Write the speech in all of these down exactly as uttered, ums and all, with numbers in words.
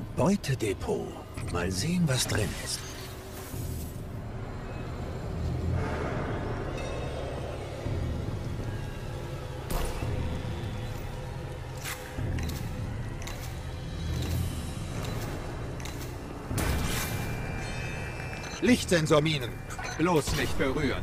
Beutedepot. Mal sehen, was drin ist. Lichtsensorminen. Bloß nicht berühren.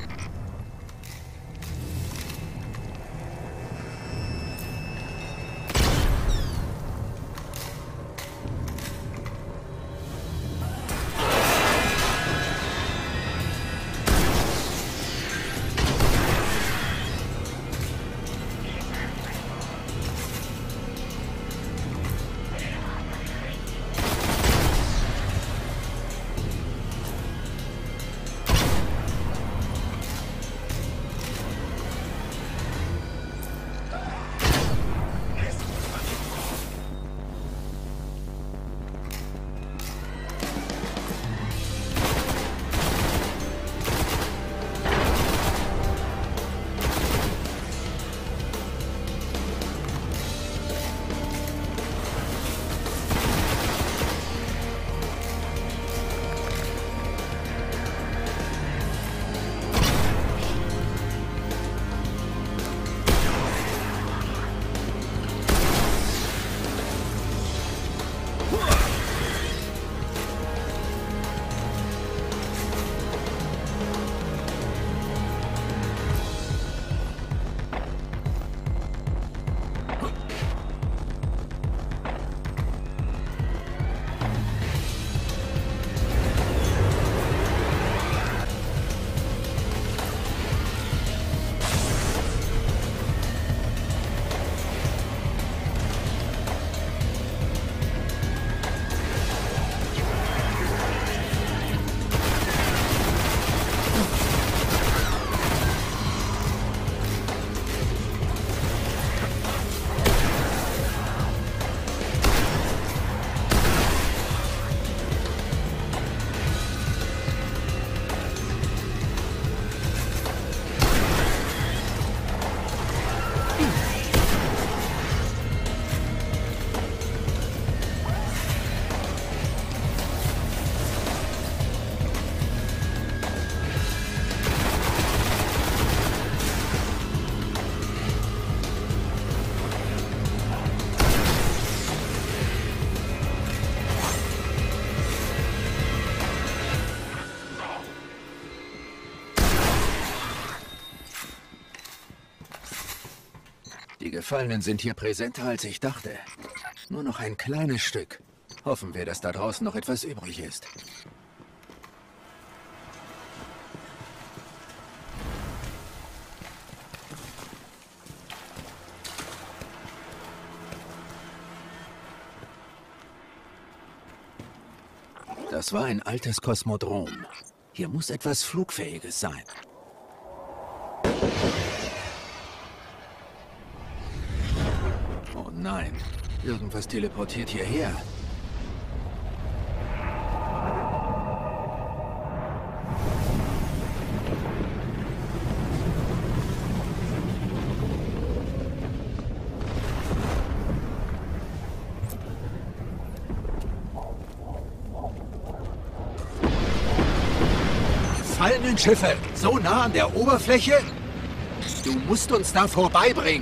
Die Gefallenen sind hier präsenter, als ich dachte. Nur noch ein kleines Stück. Hoffen wir, dass da draußen noch etwas übrig ist. Das war ein altes Kosmodrom. Hier muss etwas Flugfähiges sein. Oh nein, irgendwas teleportiert hierher. Gefallenen Schiffe, so nah an der Oberfläche? Du musst uns da vorbeibringen.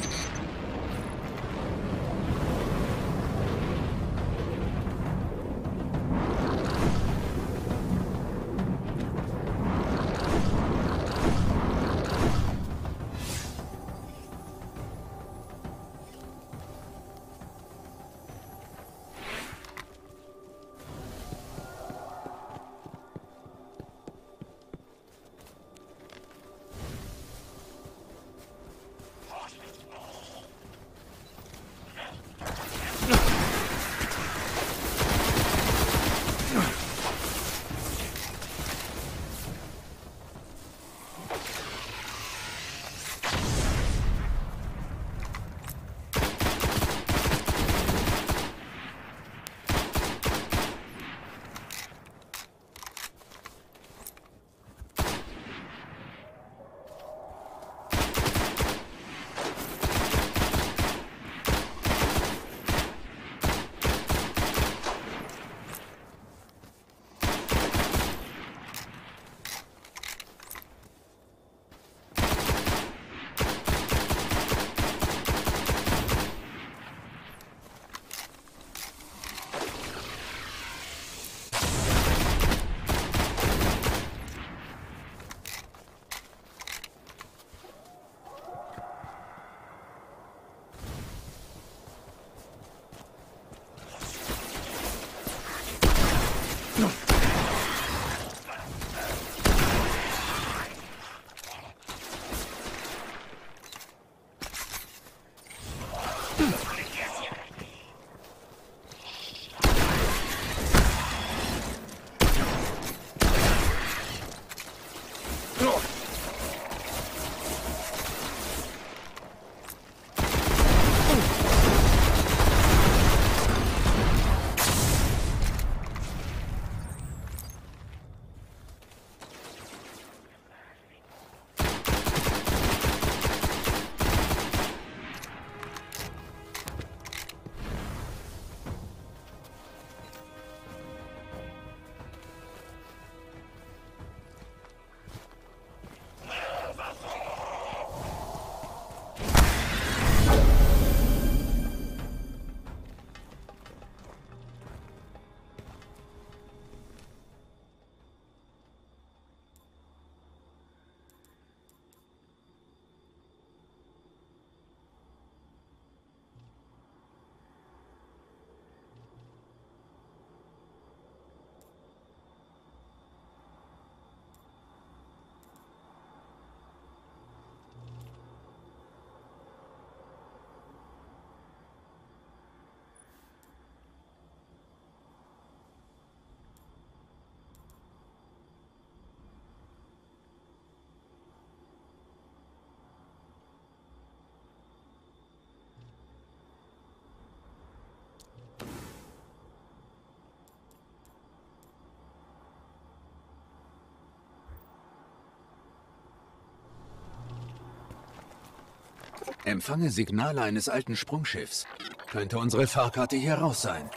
Empfange Signale eines alten Sprungschiffs. Könnte unsere Fahrkarte hier raus sein.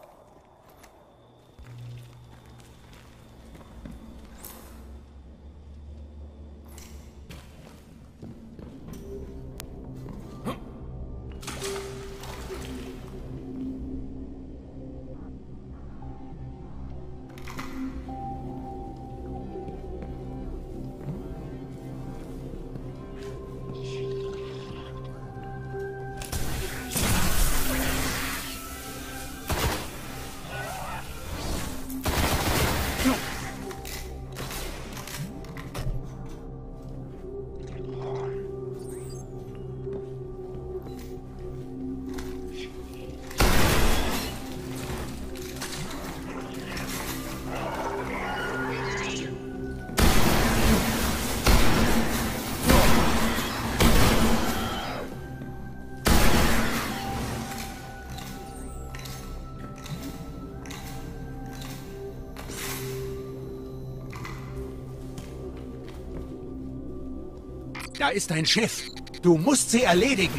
Da ist ein Schiff. Du musst sie erledigen.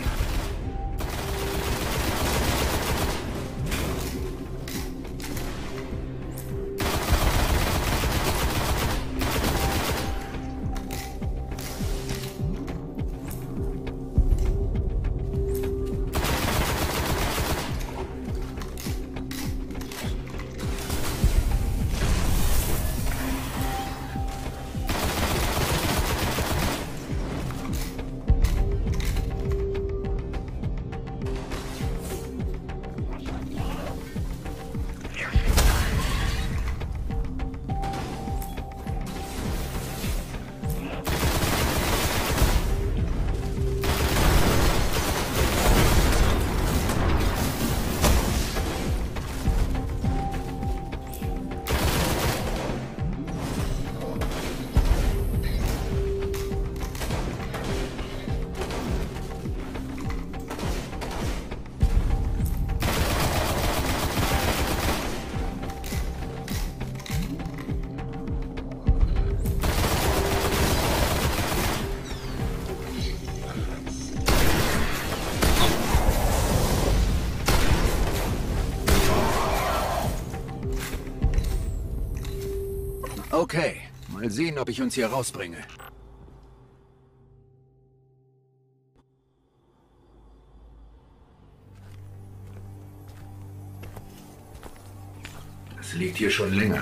Okay, mal sehen, ob ich uns hier rausbringe. Es liegt hier schon länger.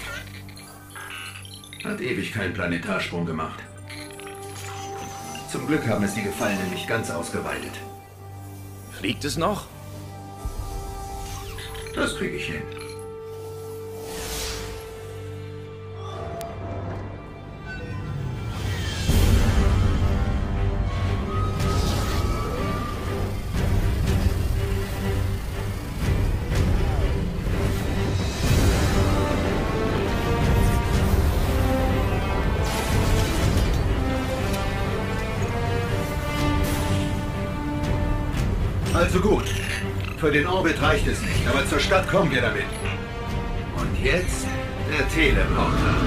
Hat ewig keinen Planetarsprung gemacht. Zum Glück haben es die Gefallenen nicht ganz ausgeweitet. Fliegt es noch? Das kriege ich hin. Also gut. Für den Orbit reicht es nicht, aber zur Stadt kommen wir damit. Und jetzt der Teleporter.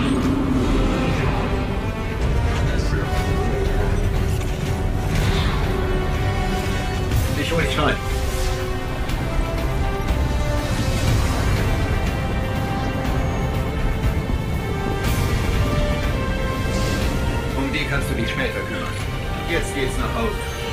Ich hol dich rein. Um die kannst du dich später kümmern. Jetzt geht's nach Hause.